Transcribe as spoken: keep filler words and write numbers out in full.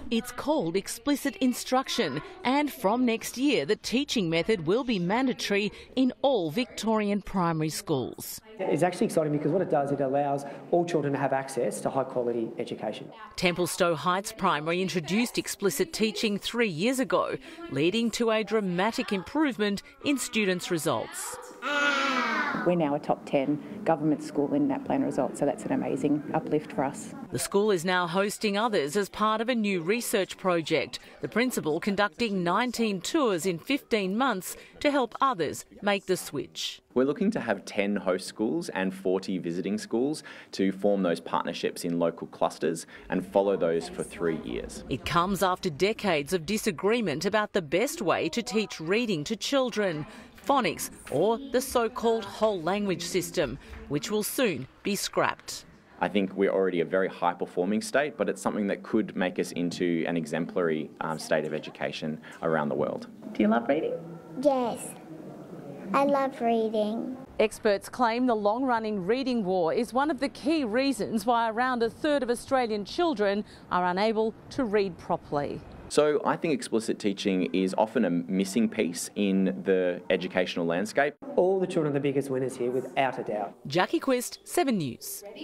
It's called explicit instruction, and from next year the teaching method will be mandatory in all Victorian primary schools. It's actually exciting because what it does, it allows all children to have access to high quality education. Templestowe Heights Primary introduced explicit teaching three years ago, leading to a dramatic improvement in students' results. We're now a top ten government school in NAPLAN results, so that's an amazing uplift for us. The school is now hosting others as part of a new research project. The principal conducting nineteen tours in fifteen months to help others make the switch. We're looking to have ten host schools and forty visiting schools to form those partnerships in local clusters and follow those for three years. It comes after decades of disagreement about the best way to teach reading to children. Phonics, or the so-called whole language system, which will soon be scrapped. I think we're already a very high-performing state, but it's something that could make us into an exemplary um, state of education around the world. Do you love reading? Yes, I love reading. Experts claim the long-running reading war is one of the key reasons why around a third of Australian children are unable to read properly. So I think explicit teaching is often a missing piece in the educational landscape. All the children are the biggest winners here, without a doubt. Jackie Quist, Seven News.